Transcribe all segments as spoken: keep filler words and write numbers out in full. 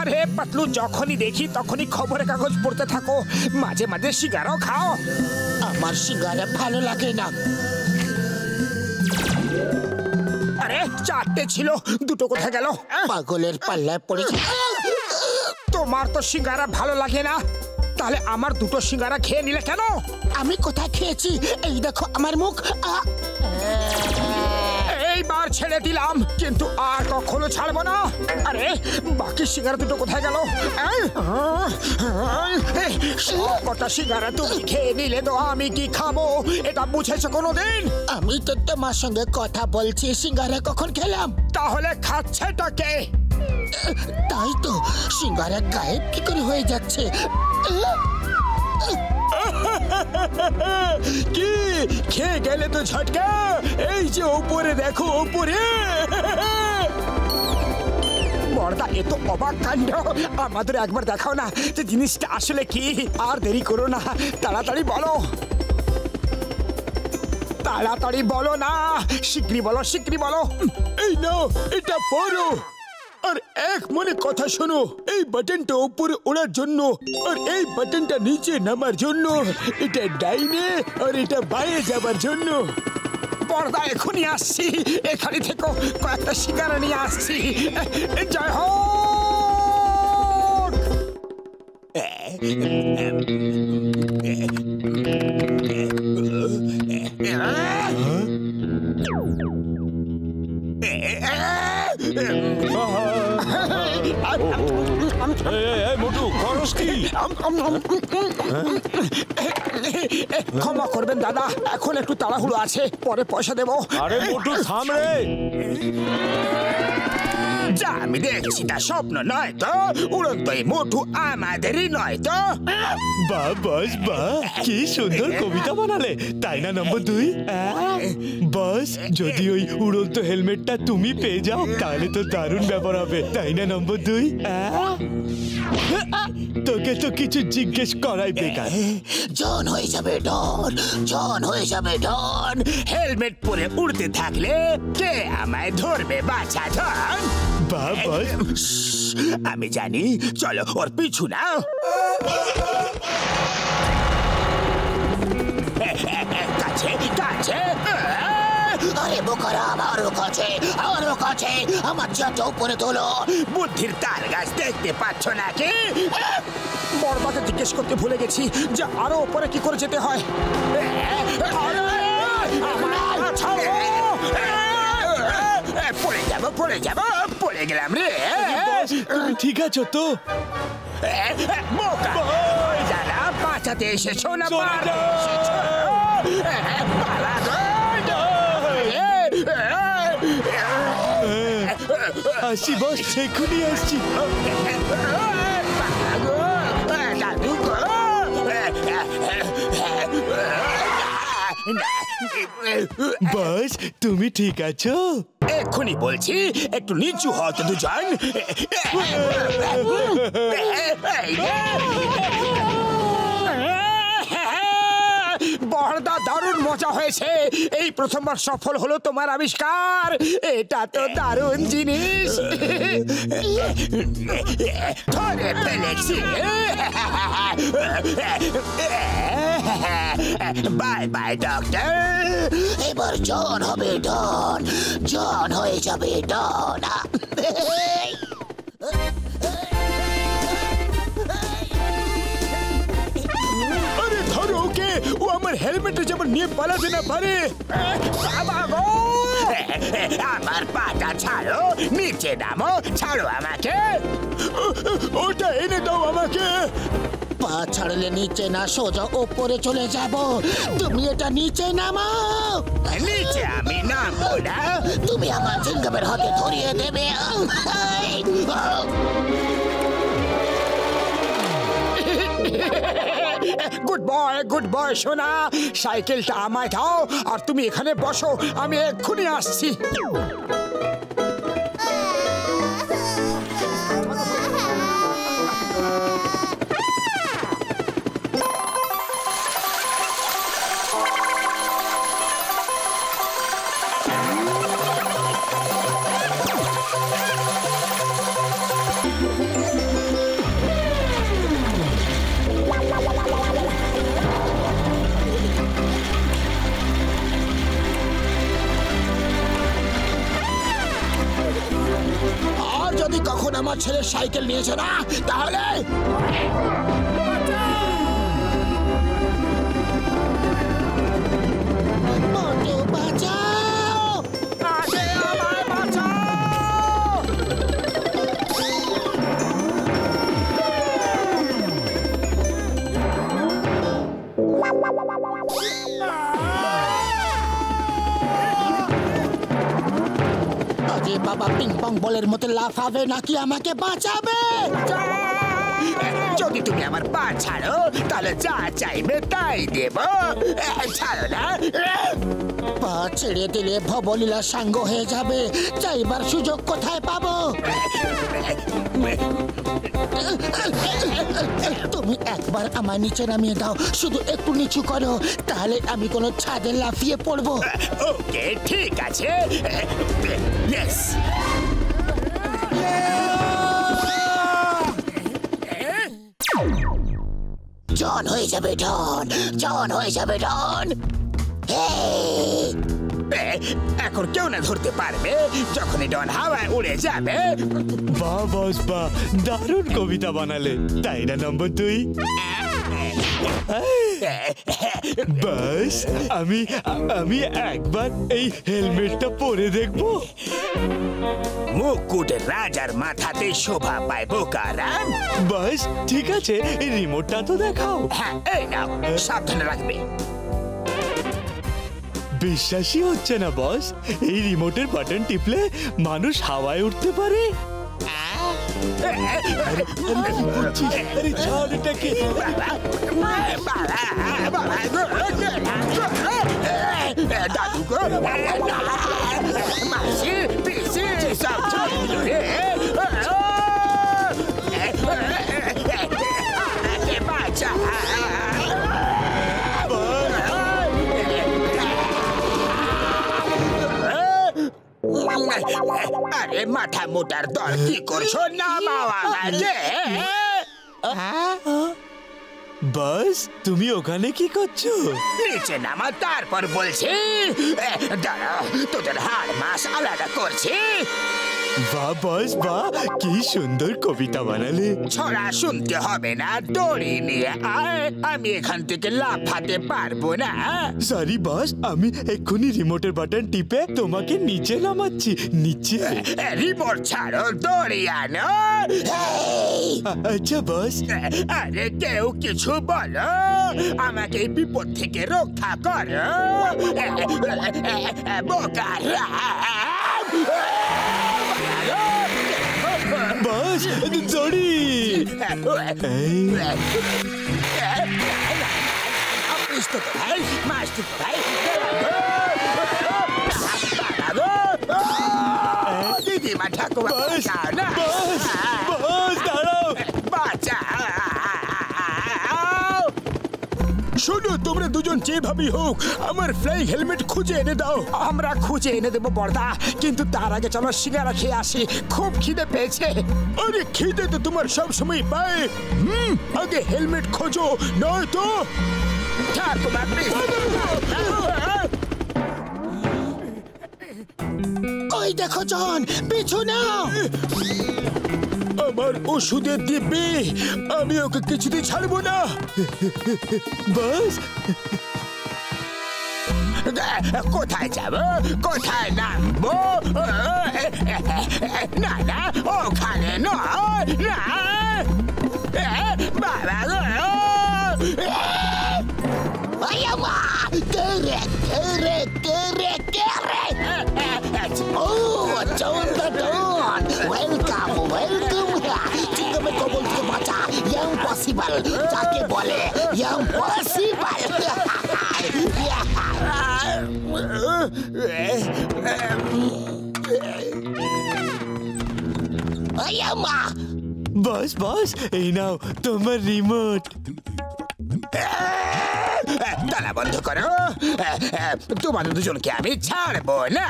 আরে পাতলু, যখনই দেখি তখনই খবরের কাগজ পড়তে থাকো, মাঝে মাঝে সিঙ্গারাও খাও। আমার সিঙ্গারা ভালো লাগে না। আরে চারটে ছিল, দুটো কোথায় গেল? পাগলের পাল্লায় পড়েছে। তোমার তো সিঙ্গারা ভালো লাগে না, তাহলে আমার দুটো সিঙ্গারা খেয়ে নিলে কেন? আমি কোথায় খেয়েছি? এই দেখো আমার মুখ। এইবার ছেড়ে দিলাম, কিন্তু আর কখনো ছাড়বো না। আরে বাকি সিঙ্গারা দুটো কোথায় গেল? কটা সিঙ্গারা তুমি খেয়ে নিলে তো আমি কি খাবো, এটা বুঝেছো কোনোদিন? আমি তো তোমার সঙ্গে কথা বলছি, সিঙ্গারা কখন খেলাম? তাহলে খাচ্ছেটা কে? তাই তো, সিঙ্গারা গায়েব কি করে হয়ে যাচ্ছে? কি খেয়ে গেলে তো ঝটকা? এই যে ওপরে দেখো, ওপরে। বড়দা, এ তো অবাক কাণ্ড, আমাদের একবার দেখাও না যে জিনিসটা আসলে কি। আর দেরি করো না, তাড়াতাড়ি বলো, তাড়াতাড়ি বলো না, শিগগিরই বলো, শিগগিরই বলো। এই নাও, এটা পড়ো। আর এক মনে কথা শোনো, এই বাটনটা উপরে ওড়ার জন্য আর এই বাটনটা নিচে নামার জন্য। এটা ডাইনে আর এটা বাইরে যাবার জন্য। পর্দা এখনই আসছি, এখানে থেকে কয়েকটা সিঙ্গারা নিয়ে আসছি। জয় হোক। ক্ষমা করবেন দাদা, এখন একটু তাড়াহুড়ো আছে, পরে পয়সা দেবো। আরে মোটু থাম রে। যা আমি দেখছি তা স্বপ্ন নয় তো? উড়ন্ত এই মোটু আমাদেরই নয় তো? বাহ বস বাহ, কি সুন্দর কবিতা বানালে, তাই না নম্বর দুই? বস, যদি ওই উড়ন্ত হেলমেটটা তুমি পেয়ে যাও তাহলে তো দারুণ ব্যাপার হবে, তাই না নম্বর দুই? তোকে তো কিছু জিজ্ঞেস করাই বেকার। জন হয়ে যাবে ডন, জন হয়ে যাবে ডন। হেলমেট পরে উড়তে থাকলে কে আমায় ধরবে বাছা ধন? বাহ বস, আমি জানি, চলো ওর পিছু নাও। কাছে কাছে। আরে বোকারা, আরো কাছে, আরো কাছে, আমার চাটা উপরে তোলো। বুদ্ধির তাল গাছ দেখতে পাচ্ছ নাকি? বড়বাকে জিজ্ঞেস করতে ভুলে গেছি যে আরো উপরে কি করে যেতে হয়। পড়ে যাবো, পড়ে যাবো, পড়ে গেলাম রে। তুমি ঠিক আছো তো? যারা বাঁচাতে এসেছো না, আসি বস, এক্ষুনি আসছি। বস, তুমি ঠিক আছো? এক্ষুনি বলছি, একটু নিচু হতে দুজন। বড়দা, দারুণ মজা হয়েছে, এই প্রথমবার সফল হলো তোমার আবিষ্কার। এটা তো দারুণ জিনিস। ধরে ফেলেছি। Bye bye doctor. এবার জন হবে ডন, জন হয়ে যাবে ডন। আরে ধরো ওকে, ও আমার হেলমেটে যেমন নিয়ে পালাতে না পারে। বাবা গো, আমার পাটা ছাড়ো, নিচে নামো, ছাড়ো আমাকে। ওটা এনে দাও আমাকে। পা ছাড়লে নিচে না, সোজা ওপরে চলে যাব। তুমি এটা নিচে নামাও। নিচে আমি নামবো না। তুমি আমার জিঙ্গাবের হাতে ধরিয়ে দেবে। গুড বয়, গুড বয় সোনা, সাইকেলটা আমায় দাও আর তুমি এখানে বসো, আমি এক্ষুনি আসছি। যদি কখন আমার ছেলের সাইকেল নিয়েছে না তাহলে মোটু বাঁচাও! আগে আমায় বাঁচাও! আরে বাবা পিং পং বলের মতো লাফাবে নাকি আমাকে বাঁচাবে? যদি তুমি আমার পা ছাড়ো তাহলে যা চাইবে তাই দেব। ছাড়ো না। পা ছেড়ে দিলে ভবলীলা সাঙ্গ হয়ে যাবে। চাইবার সুযোগ কোথায় পাবো? তুমি একবার আমার নিচে নামিয়ে দাও, শুধু একটু নিচু করো, তাহলে আমি কোনো ছাদে লাফিয়ে পড়বো। ওকে ঠিক আছে। ইয়েস। জন হয়ে যাবে ডন, জন হয়ে যাবে ডন। এখন কেউ না ধরতে পারবে যখনই ডন হাওয়ায় উড়ে যাবে। বাহ বস বাহ, দারুণ কবিতা বানালে, তাই না নম্বর দুই? বাস আমি আমি একবার এই হেলমেটটা পরে দেখবো। মুকুট রাজার মাথাতে শোভা পায় বোকারাম। বাস ঠিক আছে, এই রিমোটটা তো দেখাও। হ্যাঁ এই নাও, সাবধানে রাখবে। বিশ্বাসই হচ্ছে না বস, এই রিমোটের বাটন টিপলে মানুষ হাওয়ায় উঠতে পারে। আরে ছাড় এটাকে। দাদু গো, মাসি পিসি সব চলে রে। আমাকে বাঁচা। আরে মাথা মোটার দল কি করছো? না বাবা মাঝে বাস তুমি ওখানে কি করছো? নিচে নামা, তারপর বলছি। দাঁড়াও, তোদের হাড় মাস আলাদা করছি। বাহ বস বাহ, কি সুন্দর কবিতা বানালে। ছড়া শুনতে হবে না, দড়ি নিয়ে আয়। আমি এখান থেকে লাফাতে পারবো না। সরি বস, আমি এক্ষুনি রিমোটের বাটন টিপে তোমাকে নিচে নামাচ্ছি। নিচে। রিমোট ছাড়ো, দড়ি আনো। আ- আচ্ছা বস। আরে কেউ কিছু বলো, আমাকে এই বিপদ থেকে রক্ষা করো। বোকারা বস দড়ি। এই, মাস্টার ভাই, মাস্টার ভাই, দিদিমা ঠাকুমা বস বাঁচাও না। বস বস দাঁড়াও। বাঁচাও। শোনো, তোমরা দুজন যেভাবেই হোক আমার ফ্লাইং হেলমেট খুঁজে এনে দাও। আমরা খুঁজে এনে দেবো বর্দা, কিন্তু তার আগে চলো সিঙ্গারা খেয়ে আসি, খুব খিদে পেয়েছে। আরে খিদে তো তোমার সব সময় পায়। হুম, আগে হেলমেট খোঁজো, নয়তো ঠাকুমা please। ওই দেখো জন, পিছু নাও। আমার ওষুধের দিব্যি, আমি ওকে কিছুতেই ছাড়বো না। বস কোথায় যাব, কোথায় নামবো? না না, ওখানে নয়। না বাবা গো। আয়ামা কেরে কেরে কেরে কেরে। ও জন দা ডন, ওয়েলকাম ওয়েলকাম। চিকমে কবল থেকে বাঁচা, ইম্পসিবল যাকে বলে, ইম্পসিবল। আয়ামা বস বস এই নাও তোমার রিমোট। তালা বন্ধ করো, তোমাদের দুজনকে আমি ছাড়বো না।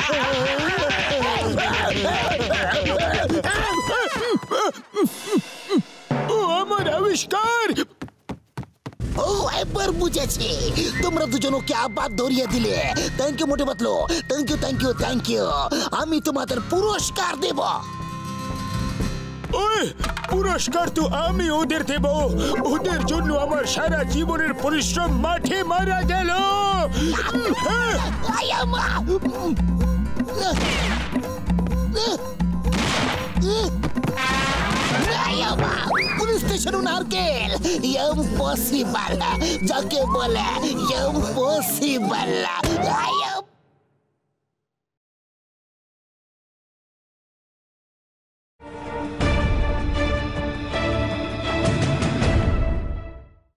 ও আমার আবিষ্কার। ও একবার বুঝেছি, তোমরা দুজন ওকে আবার ধরিয়ে দিলে। Thank you Motu Patlu, thank you thank you thank you. আমি তোমাদের পুরস্কার দেব। ওই পুরস্কার তো আমি ওদের দেব। ওদের জন্য আমার সারা জীবনের পরিশ্রম মাঠে মারা গেল। পুলিশ স্টেশন নারকেল ইম্পসিবল যাকে বলে ইম্পসিবল।